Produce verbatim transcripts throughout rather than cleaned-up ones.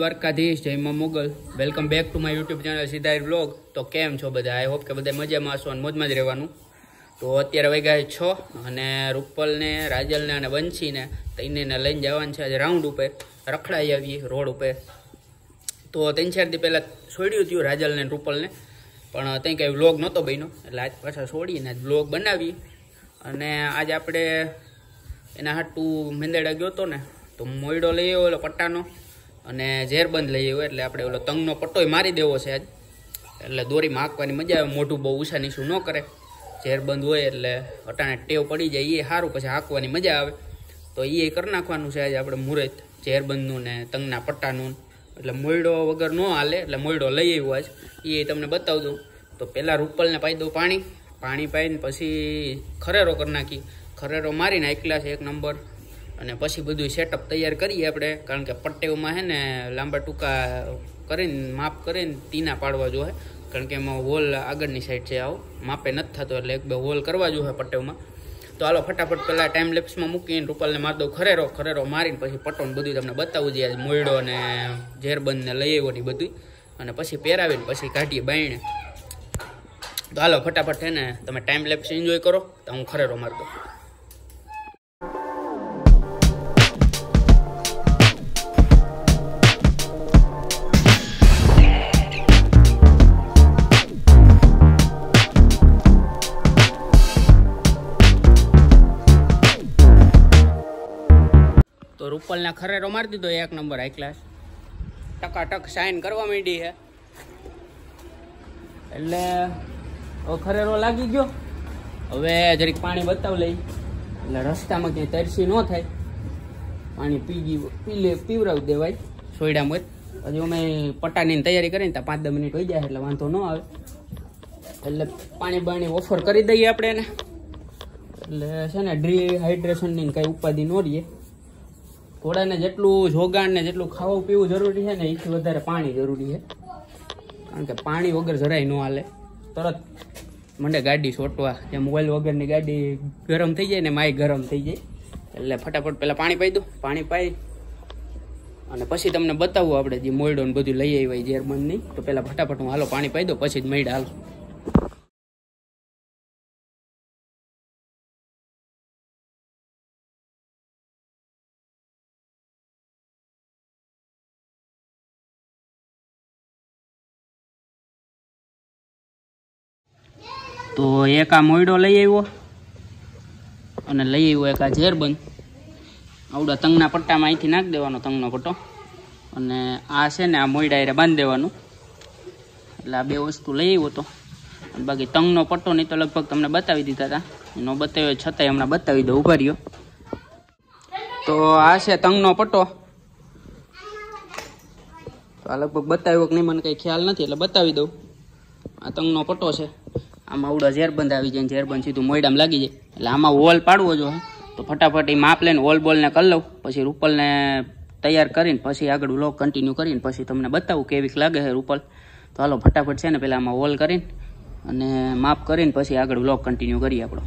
દ્વારકાધીશ, જય માં Mogal. Welcome back to my YouTube channel સીધા વ્લોગ. તો કેમ છો બધા? આઈ હોપ કે બધા મજામાં હશો અને મોજમાં જ રહેવાનું. તો અત્યારે વાગ્યા છ અને રૂપલને, રાજલને અને બંસીને તઈને લઈને જવાનું છે આજે રાઉન્ડ ઉપર. રખડાઈ આવીએ રોડ ઉપર. તો ત્રણ ચાર દી પહેલાં છોડ્યું હતું રાજલને રૂપલને, પણ ત્યાં કંઈ વ્લોગ નહોતો બન્યો, એટલે આજ પાછા છોડીને આજ વ્લોગ બનાવી. અને આજે આપણે એના હાટું મેંદેડા ગયો હતો ને, તો મોયડો લઈ આવ્યો ઓલો પટ્ટાનો અને ઝેરબંધ લઈ આવ્યો. એટલે આપણે ઓલો તંગનો પટ્ટોય મારી દેવો છે આજ. એટલે દોરીમાં હાંકવાની મજા આવે, મોઢું બહુ ઊંચા નીચું ન કરે. ઝેરબંધ હોય એટલે અટાણે ટેવ પડી જાય, એ સારું, પછી હાંકવાની મજા આવે. તો એ કરી નાખવાનું છે આજે આપણે મુહૂર્ત ઝેરબંધનું ને તંગના પટ્ટાનું. એટલે મોયડો વગર ન હાલે, એટલે મોયડો લઈ આવ્યો આજ, એ તમને બતાવી દઉં. તો પહેલાં રૂપલને પાઈ દઉં પાણી. પાણી પાઈને પછી ખરેરો કરી નાખી. ખરેરો મારીને એકલા છે એક નંબર. અને પછી બધું સેટઅપ તૈયાર કરીએ આપણે, કારણ કે પટ્ટેઓમાં છે ને લાંબા ટૂંકા કરીને માપ કરીને તીના પાડવા જોઈએ, કારણ કે એમાં હોલ આગળની સાઈડ છે, આવો માપે નથી થતો, એટલે એક બે હોલ કરવા જોઈએ પટ્ટેઓમાં. તો હાલો ફટાફટ પહેલાં ટાઈમ લેપ્સમાં મૂકીને રૂપલને મારી દઉં ખરેરો. ખરેરો મારીને પછી પટ્ટોને બધું તમને બતાવું જોઈએ, મોયડો અને ઝેરબંધને લઈ આવ્યો ને બધું. અને પછી પહેરાવીને પછી કાઢીએ બાયણે. તો હાલો ફટાફટ છે ને તમે ટાઈમ લેપ્સ એન્જોય કરો, તો હું ખરેરો મારી દઉં. તો રૂપલને ખરેરો મારી દીધો એક નંબર હાઈ ક્લાસ, ટકાટક સાઇન કરવા માંડી છે. એટલે હવે ખરેરો લાગી ગયો. હવે જરીક પાણી બતાવ લઈ, એટલે રસ્તામાં ક્યાંય તરસી ન થાય. પાણી પી ગયું પી લે પીવરાવી દેવાય સોયડામાં જ. હજી અમે પટ્ટાની તૈયારી કરીને ત્યાં પાંચ દસ મિનિટ હોઈ જાય એટલે વાંધો ન આવે. એટલે પાણી બાણી ઓફર કરી દઈએ આપણે એને. એટલે છે ને ડિહાઇડ્રેશનની કંઈ ઉપાધિ ન રહીએ. ઘોડાને જેટલું જોગાણ ને જેટલું ખાવું પીવું જરૂરી છે ને, એથી વધારે પાણી જરૂરી છે. કારણ કે પાણી વગર જરાય ન હાલે. તરત મને ગાડી છોટવા, જેમ ઓઇલ વગરની ગાડી ગરમ થઈ જાય ને માય ગરમ થઈ જાય. એટલે ફટાફટ પહેલાં પાણી પાઈ દો. પાણી પાઈ અને પછી તમને બતાવું આપણે જે મોયડો ને બધું લઈ આવ્યા ઝેરબંધની. તો પહેલાં ફટાફટ હું હાલો પાણી પાઈ દો, પછી જ મૈડા હાલો. તો એક આ મોયડો લઈ આવ્યો અને લઈ આવ્યો એક આ ઝેરબંધ. આવડા તંગના પટ્ટામાં અહીંથી નાખી દેવાનો તંગનો પટ્ટો, અને આ છે ને આ મોયડા એ બાંધી દેવાનું. એટલે આ બે વસ્તુ લઈ આવ્યો હતો. અને બાકી તંગનો પટ્ટો નહીં તો લગભગ તમને બતાવી દીધા હતા, એનો બતાવ્યો છતાંય હમણાં બતાવી દો, ઉભા રહ્યો. તો આ છે તંગનો પટ્ટો. તો આ લગભગ બતાવ્યો કે નહીં મને કંઈ ખ્યાલ નથી, એટલે બતાવી દઉં. આ તંગનો પટ્ટો છે. આમાં આવડા ઝેરબંધ આવી જાય, ઝેરબંધ સીધું મોયડામાં લાગી જાય. એટલે આમાં વોલ પાડવો જોઈએ. તો ફટાફટ એ માપ લઈને વોલ બોલને કરી લઉં, પછી રૂપલને તૈયાર કરીને પછી આગળ વ્લોગ કન્ટિન્યુ કરીને પછી તમને બતાવું કેવીક લાગે છે રૂપલ. તો હાલો ફટાફટ છે ને પહેલાં આમાં વોલ કરીને અને માપ કરીને પછી આગળ વ્લોગ કન્ટિન્યુ કરીએ આપણો.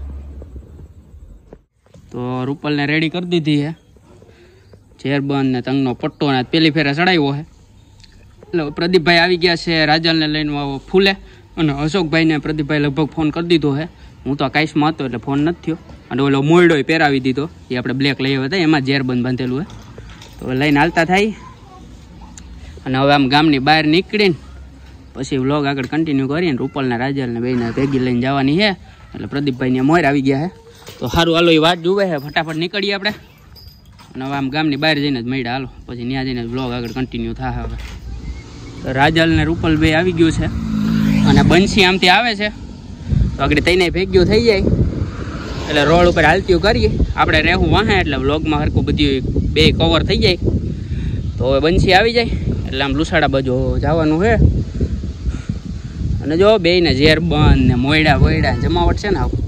તો રૂપલને રેડી કરી દીધી છે, ઝેરબંધ ને તંગનો પટ્ટો ને પેલી ફેરા ચડાવ્યો છે. એટલે પ્રદીપભાઈ આવી ગયા છે રાજલને લઈને ફૂલે, અને અશોકભાઈને પ્રદીપભાઈ લગભગ ફોન કરી દીધો છે. હું તો કાંઈમાં હતો એટલે ફોન નથી થયો. અને ઓલો મોયડો પહેરાવી દીધો, એ આપણે બ્લેક લઈ આવ્યા હતા, એમાં ઝેરબંધ બાંધેલું છે. તો લઈને હાલતા થાય. અને હવે આમ ગામની બહાર નીકળીને પછી વ્લોગ આગળ કન્ટિન્યુ કરીને રૂપલને રાજલને બેને ભેગી લઈને જવાની છે. એટલે પ્રદીપભાઈને મોર આવી ગયા છે. તો સારું હાલો, એ વાત જુએ છે, ફટાફટ નીકળીએ આપણે. અને હવે આમ ગામની બહાર જઈને જ મળ્યા હાલો, પછી ત્યાં જઈને વ્લોગ આગળ કન્ટિન્યુ થાય. હવે તો રાજલ ને રૂપલ બે આવી ગયું છે, અને બંસી આમથી આવે છે. તો આગળ તઈને ભેગ્યું થઈ જાય એટલે રોડ ઉપર હાલતીઓ કરીએ આપણે. રહેવું વાહે એટલે વ્લોગમાં હરખું બધું બે કવર થઈ જાય. તો હવે બંસી આવી જાય એટલે આમ લુસાડા બાજુ જવાનું છે. અને જો બેયને ઝેરબંધ ને મોયડા બોયડા જમાવટ છે ને આવું.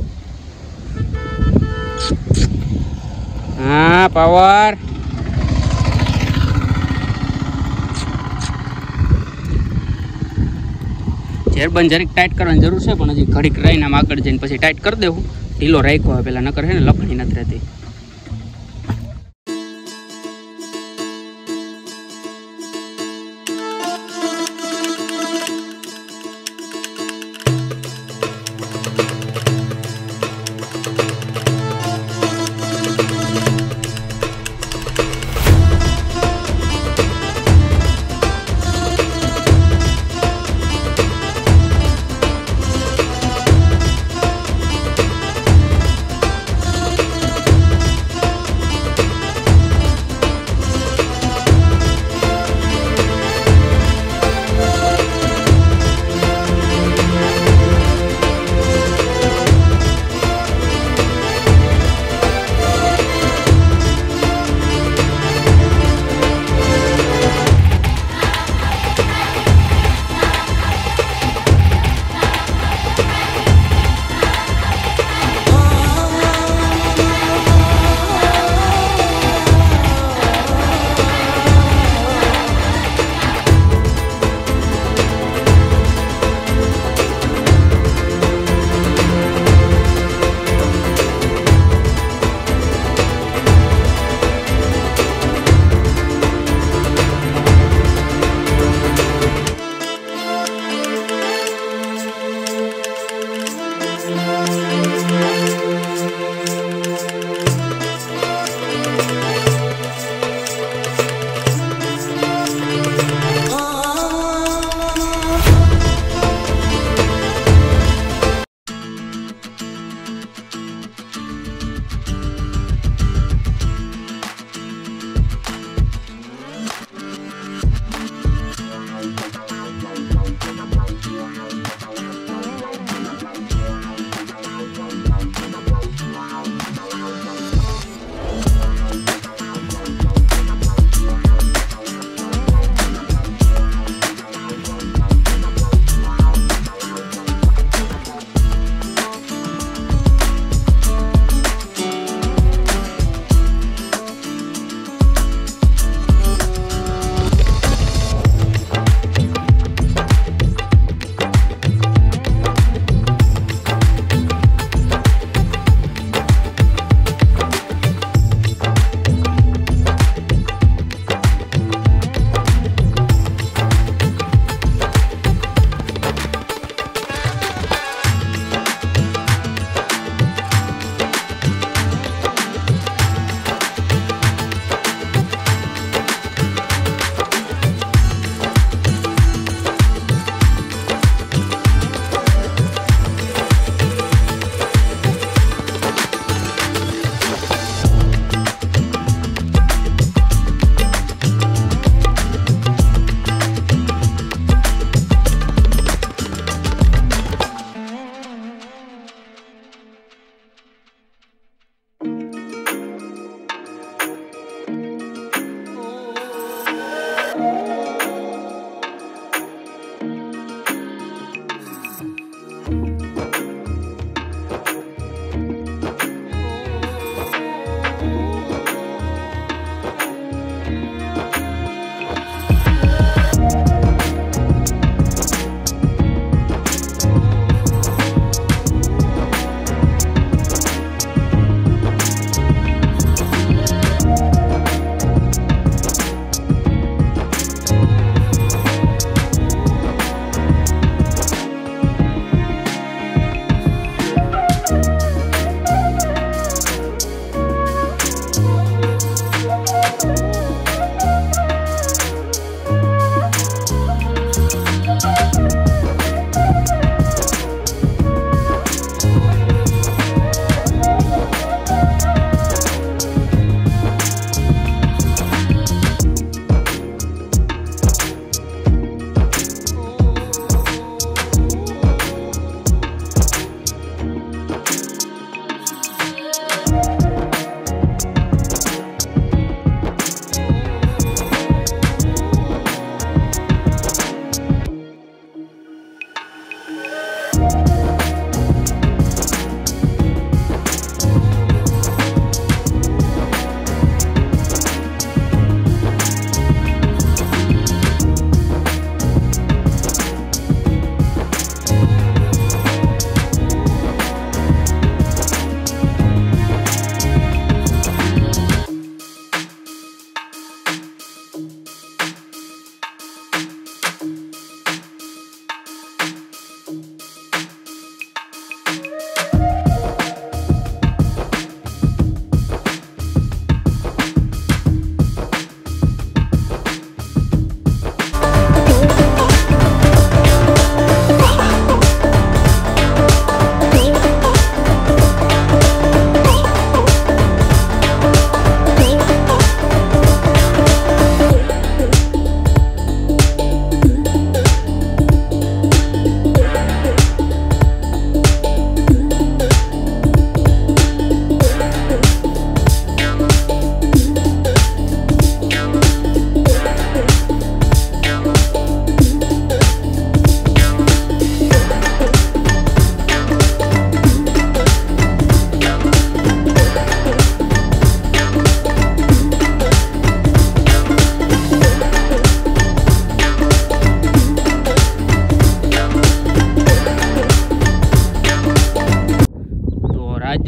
હા પાવર. ઝેરબંધ જરીક ટાઈટ કરવાની જરૂર છે, પણ હજી ઘડીક રહીને આમ આગળ જઈને પછી ટાઈટ કરી દેવું. ઢીલો રાખ્યો હોય પેલા, નકર છે ને લપણી નથી રહેતી.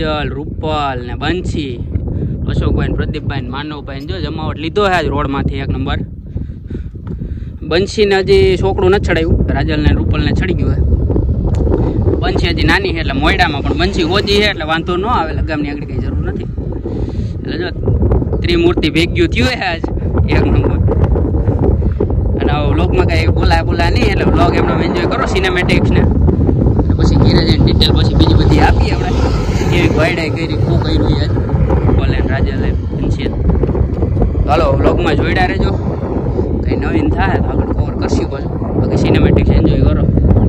રાજલ, રૂપલ ને બંસી, અશોકભાઈ, પ્રદીપભાઈ, માનવભાઈ જો જમાવટ લીધો છે આજ રોડમાંથી એક નંબર. બંસીને હજી છોકરું નથી ચડાવ્યું, રાજલને રૂપલને ચડી ગયું છે. બંસી હજી નાની છે એટલે મોયડામાં, પણ બંસી ઓજી છે એટલે વાંધો ન આવે, લગામની આગળ કંઈ જરૂર નથી. એટલે જો ત્રિમૂર્તિ ભેગ્યું થયું છે આજ એક નંબર. અને વ્લોગમાં કંઈ બોલાય બોલાય નહીં, એટલે વ્લોગ એમનો એન્જોય કરો સિનેમેટિક્સને. પછી ઘીરે જઈને ડિટેલ પછી બીજી બધી આપીએ આપણે, કેવી વાયડાઈ કરી, શું કર્યું યાર રૂપલ એન્ડ રાજલ બંસી. હાલો વ્લોગમાં જોઈડા રહેજો, કંઈ નવીન થાય તો આગળ કવર કરશું પાછું. બાકી સિનેમેટિક્સ એન્જોય કરો.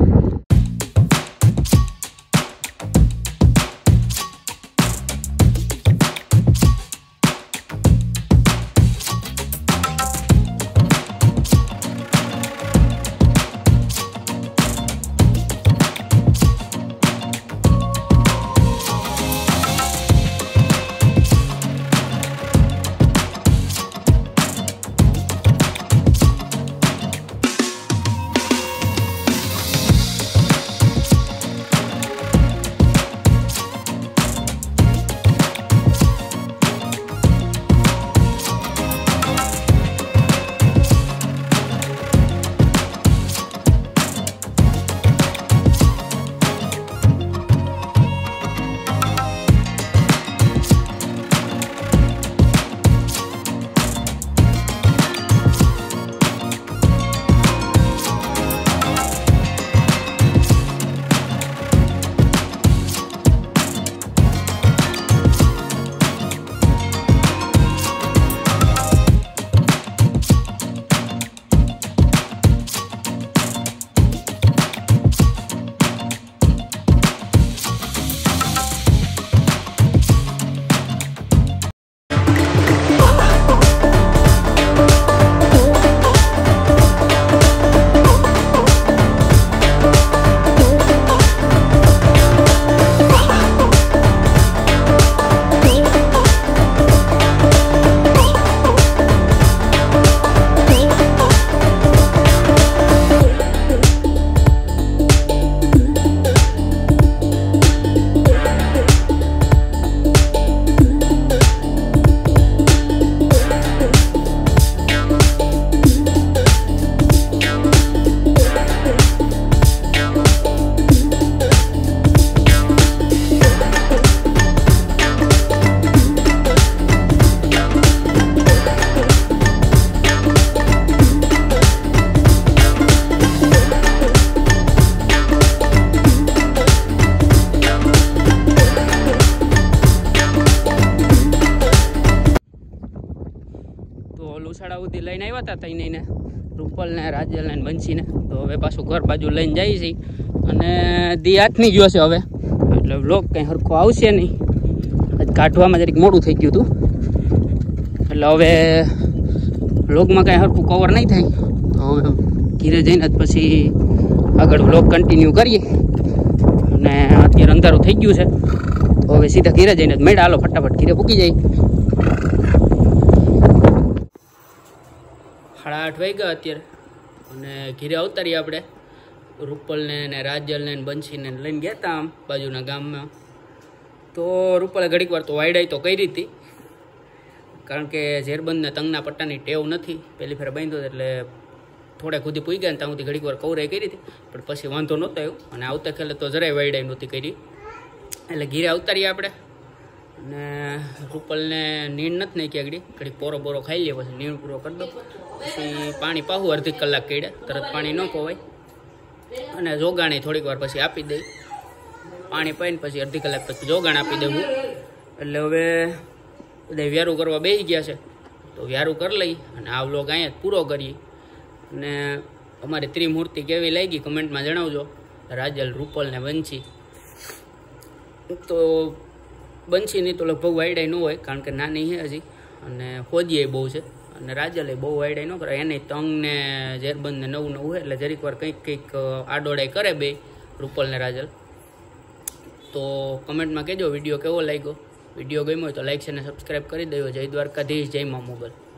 ઉસાડા સુધી લઈને આવ્યા હતા તઈને રૂપલ ને રાજલ ને બંસી ને. તો હવે પાછું ઘર બાજુ લઈને જઈએ છીએ અને દી હાથની ગયો છે હવે, એટલે વ્લોગ કંઈ સરખો આવશે નહીં. કાઢવામાં જરીક મોડું થઈ ગયું હતું, એટલે હવે વ્લોગમાં કાંઈ સરખું કવર નહીં થાય. તો હવે ઘીરે જઈને જ પછી આગળ વ્લોગ કન્ટિન્યુ કરીએ. અને અત્યારે અંધારું થઈ ગયું છે, તો હવે સીધા ઘીરે જઈને જ મેળા હાલો ફટાફટ ઘીરે પૂકી જાય. સાડા આઠ વાગ્યા અત્યારે અને ઘીરે અવતારીએ આપણે. રૂપલને ને રાજલને ને બંસીને લઈને ગયા હતા આમ બાજુના ગામમાં. તો રૂપલે ઘડીક વાર તો વાયડાઈ તો કરી હતી, કારણ કે ઝેરબંધને તંગના પટ્ટાની ટેવ નથી, પહેલી ફેર બાંધ્યો એટલે થોડા સુધી પૂઈ ગયા ને ત્યાં સુધી ઘડીક વાર કવરાઈ કરી હતી, પણ પછી વાંધો નહોતો આવ્યો. અને આવતા ખેલે તો જરાય વાયડાઈ નહોતી કરી, એટલે ઘીરે અવતારીએ આપણે. અને રૂપલને નીણ નથી નાખી આગળ, ઘડીક પોરો બોરો ખાઈ લે, પછી નીણ પૂરો કરી દો, પછી પાણી પાવું અડધી કલાક કડ્યા, તરત પાણી ન પવાય. અને જોગાણી થોડીક વાર પછી આપી દઈ, પાણી પાઈને પછી અડધી કલાક પછી જોગાણ આપી દેવું. એટલે હવે બધા વ્યારું કરવા બેસી ગયા છે, તો વ્યારું કરી લઈ અને આ વ્લોગ અહીંયા પૂરો કરીએ. અને અમારી ત્રિમૂર્તિ કેવી લાગી કમેન્ટમાં જણાવજો, રાજલ, રૂપલ ને બંસી. તો બંસીની તો લગભગ વાયડાઈ ન હોય, કારણ કે નાની છે હજી, અને હોજીએ બહુ છે. અને રાજલે બહુ વાયડાઈ ન કરે, એને તંગ ને ઝેરબંધ ને નવું નવું હોય, એટલે જરીક વાર કંઈક કંઈક આડોડાઈ કરે બે રૂપલ ને રાજલ. તો કમેન્ટમાં કહેજો વિડીયો કેવો લાગ્યો. વિડીયો ગમ્યો હોય તો લાઈક છે અને સબસ્ક્રાઈબ કરી દેજો. જય દ્વારકાધીશ, જય મા મોગલ.